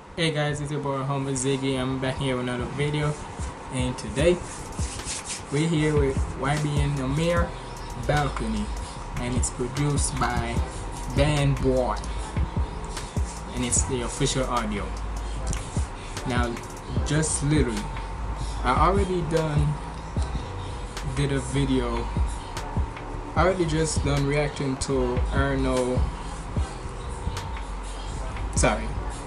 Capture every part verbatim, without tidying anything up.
Hey guys, it's your boy HumbleZiggy. I'm back here with another video, and today we're here with Y B N Nahmir Balcony, and it's produced by Band Boy, and it's the official audio. Now, just literally, I already done did a video. I already just done reacting to Erno. Sorry.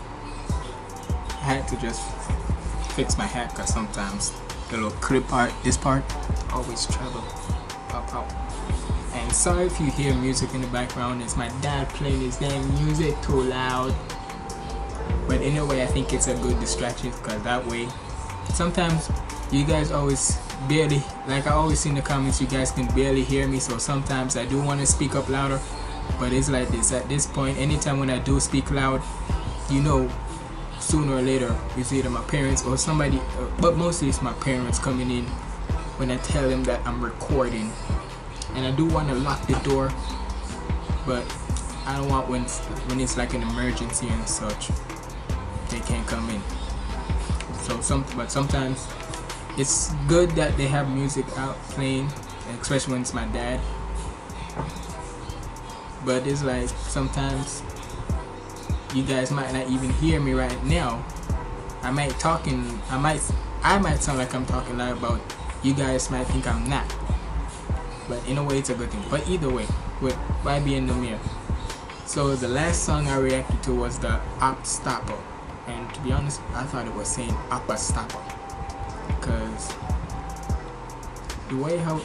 I had to just fix my hat because sometimes the little clip part, this part, always trouble pop out. And sorry if you hear music in the background, it's my dad playing his damn music too loud. But in a way, I think it's a good distraction because that way, sometimes you guys always barely, like I always see in the comments, you guys can barely hear me. So sometimes I do want to speak up louder, but it's like this. At this point, anytime when I do speak loud, you know, sooner or later it's either my parents or somebody, uh, but mostly it's my parents coming in when I tell them that I'm recording. And I do want to lock the door, but I don't want when when it's like an emergency and such, they can't come in. So some, but sometimes it's good that they have music out playing, especially when it's my dad. But it's like sometimes you guys might not even hear me right now. I might talking, I might, I might sound like I'm talking loud, but you guys might think I'm not. But in a way, it's a good thing. But either way, with Y B N Nahmir. So the last song I reacted to was the Op Stopper, and to be honest, I thought it was saying Oppa Stopper, because the way how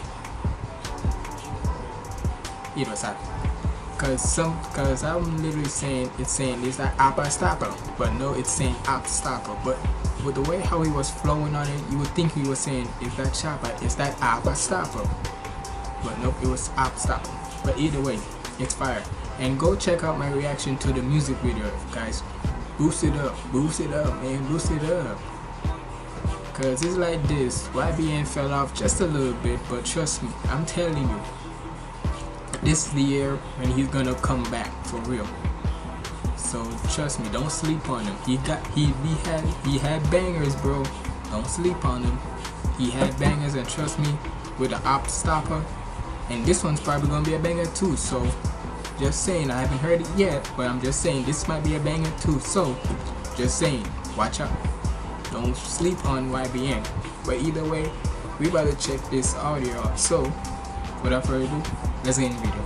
it was happening. Cause some, cause I'm literally saying it's saying it's that Oppa Stopper, but no, it's saying Op Stopper. But with the way how he was flowing on it, you would think he was saying is that chopper, is that Oppa Stopper. But nope, it was Op Stopper. But either way, it's fire. And go check out my reaction to the music video, guys. Boost it up, boost it up, man, boost it up. Cause it's like this. Y B N fell off just a little bit, but trust me, I'm telling you, this is the year when he's gonna come back for real. So trust me, don't sleep on him. He got he he had he had bangers, bro. Don't sleep on him. He had bangers, and trust me, with the Op Stopper, and this one's probably gonna be a banger too. So just saying, I haven't heard it yet, but I'm just saying this might be a banger too. So just saying, watch out. Don't sleep on Y B N. But either way, we about to check this audio out. So without further ado, let's get in the video.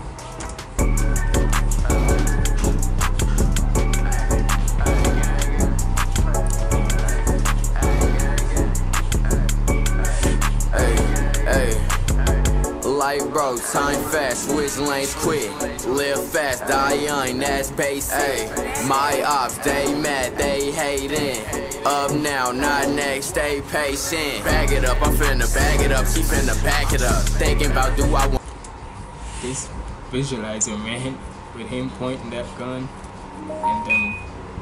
Like bro, time fast, switch lanes quick. Live fast, die young, that's basic. Ay, my ops, they mad, they hating. Up now, not next, stay patient. Bag it up, I'm finna bag it up, she finna back it up. Thinking about do I want this visualizer, man, with him pointing that gun, and then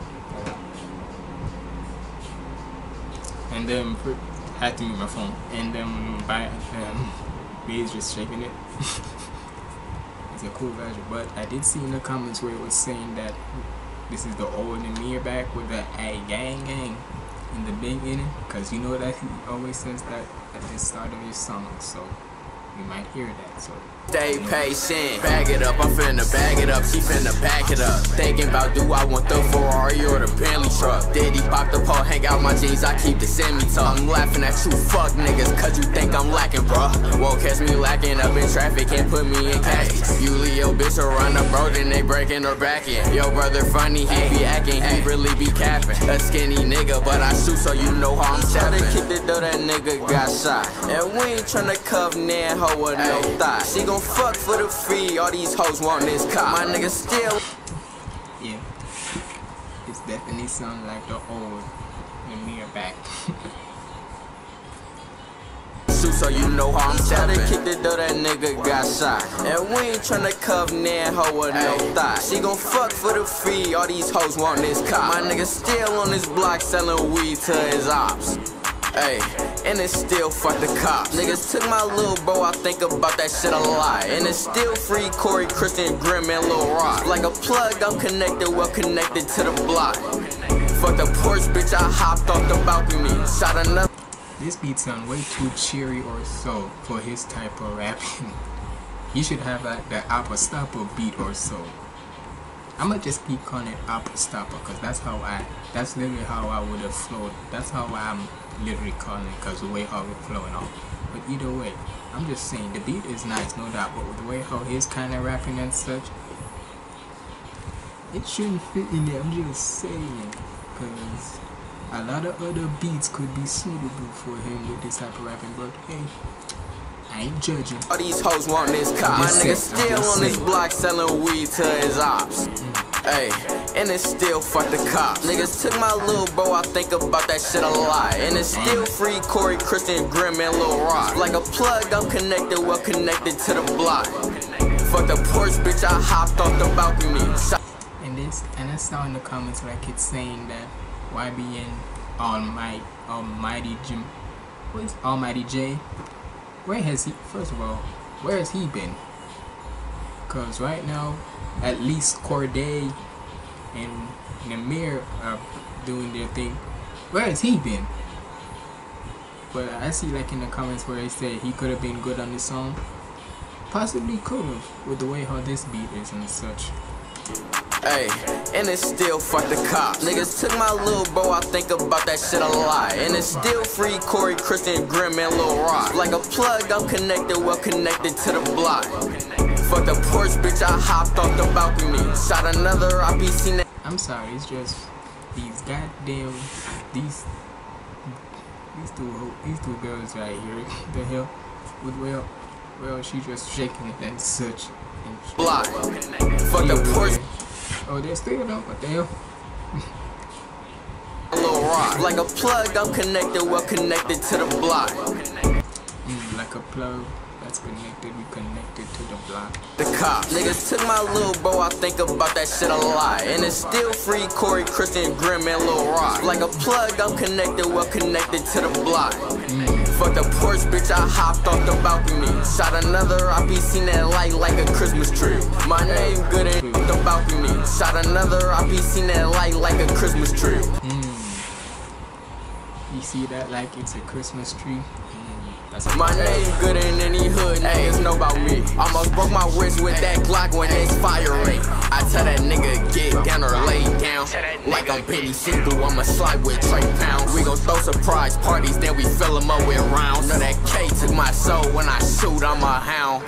and then had to move my phone, and then by um he's just shaking it. It's a cool version, but I did see in the comments where it was saying that this is the old Nahmir back with the a gang gang in the beginning, because you know that he always says that at the start of his song, so you might hear that. So stay patient, bag it up, I'm finna bag it up, she finna back it up. Thinking about do I want the Ferrari or the Bentley truck. Did he pop the pole, hang out my jeans, I keep the semi-tuck. I'm laughing at you fuck niggas, cause you think I'm lacking, bruh. Won't catch me lacking up in traffic, can't put me in cash. You leave your bitch around the bro, then they breaking her back in. Yo brother funny, he be acting, he really be capping. A skinny nigga, but I shoot so you know how I'm shouting. Kick the door, that nigga got shot. And we ain't tryna cuff nan hoe with no thigh. She gon' fuck for the free, all these hoes want this cop. My nigga still. Yeah, it's definitely sound like the old Nahmir back. Shoot so you know how I'm shouting. Kick the door, that nigga got shot. And we ain't tryna cuff nan hoe with no thigh. She gon' fuck for the free, all these hoes want this cop. My nigga still on this block selling weed to his ops. Ayy, and it's still fuck the cops. Niggas took my little bro, I think about that shit a lot. And it's still free Corey, Christian, Grimm, and Lil Rock. Like a plug, I'm connected, well connected to the block. Fuck the porch, bitch, I hopped off the balcony. Shot another. This beat sound way too cheery or so for his type of rapping. He should have like the Apostopper beat or so. I'ma just keep calling it Apostopper because that's how I, that's literally how I would have flowed. That's how I'm literally calling it because the way how it's flowing off. But either way, I'm just saying the beat is nice, no doubt. But with the way how he's kind of rapping and such, it shouldn't fit in there. I'm just saying because a lot of other beats could be suitable for him with this type of rapping. But hey, I ain't judging. All these hoes want this cop. My nigga still on this block selling weed to his ops. Hey, and it's still fuck the cops. Niggas took my little bro, I think about that shit a lot. And it's still free Corey, Christian, Grimm, and Lil Rock. Like a plug, I'm connected, well connected to the block. Fuck the porch, bitch, I hopped off the balcony. And this, and I saw in the comments like it's saying that Y B N Almighty, Almighty Jim, what is Almighty J? Where has he, first of all, where has he been? Cause right now, at least Corday and Nahmir are doing their thing. Where has he been? But I see like in the comments where they say he could have been good on this song. Possibly could have, with the way how this beat is and such. Hey, and it's still fuck the cops. Niggas took my little bro, I think about that shit a lot. And it's still free Corey, Christian, Grimm, and Lil Rock. Like a plug, I'm connected, well connected to the block. Fuck the porch, bitch, I hopped off the balcony. Shot another, I be seen that. I'm sorry, it's just these goddamn, these, these two, these two girls right here. The hell, with well, well, she just shaking it and such. And block. Fuck the porch. Oh, they're still though, what the hell? Lil Rock. Like a plug, I'm connected, well connected to the block. Mm, like a plug that's connected, we connected to the block. The cops. Niggas took my little bro, I think about that shit a lot. And it's still free Corey, Christian, Grimm, and Lil Rock. Like a plug, I'm connected, well connected to the block. Mm. Fuck the porch, bitch, I hopped off the balcony. Shot another, I be seen that light like a Christmas tree. My name good in the balcony. Shot another, I be seen that light like a Christmas tree. Mm. You see that like it's a Christmas tree? Mm. That's my name good in any hood, niggas know about me. Almost broke my wrist with that Glock when it's firing. I tell that nigga get down or lay down. Like I'm Benny Siegel, I'ma slide with Trey Pounds. We gon' throw surprise parties, then we fill them up with rounds. Know that K took my soul, when I shoot, I'm a hound.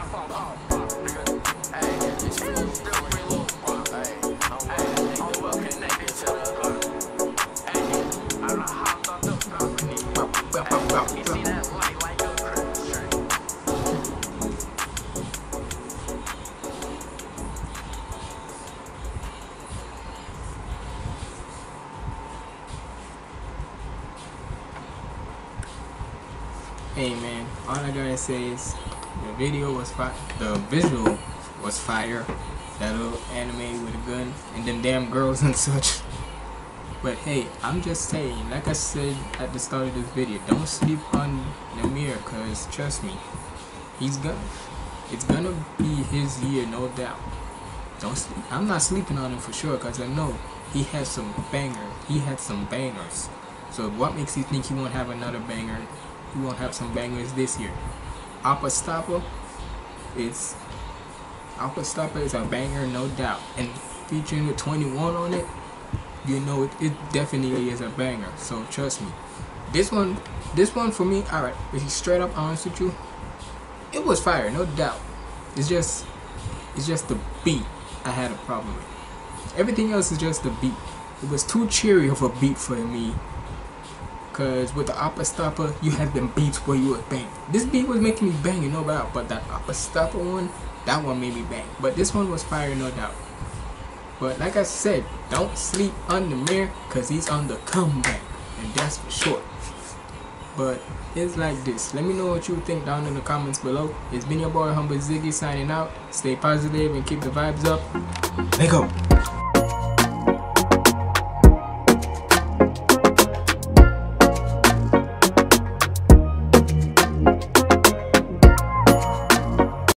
Hey man, all I gotta say is the video was fire, the visual was fire, that little anime with a gun and them damn girls and such. But hey, I'm just saying, like I said at the start of this video, don't sleep on Nahmir, cause trust me, he's gonna, it's gonna be his year, no doubt. Don't sleep. I'm not sleeping on him for sure, cause I know he has some bangers. He had some bangers. So what makes you think he won't have another banger? He won't have some bangers this year. Apostopper is Apostopper is a banger, no doubt. And featuring with twenty-one on it, you know it, it definitely is a banger. So trust me. This one, this one for me, alright, to be straight up honest with you, it was fire, no doubt. It's just it's just the beat I had a problem with. Everything else is just the beat. It was too cheery of a beat for me. Cause with the Apostopper, you had them beats where you would bang. This beat was making me bang, you know about, but that Apostopper one, that one made me bang. But this one was fire, no doubt. But like I said, don't sleep on Nahmir, cause he's on the comeback, and that's for sure. But it's like this. Let me know what you think down in the comments below. It's been your boy HumbleZiggy signing out. Stay positive and keep the vibes up. Let go.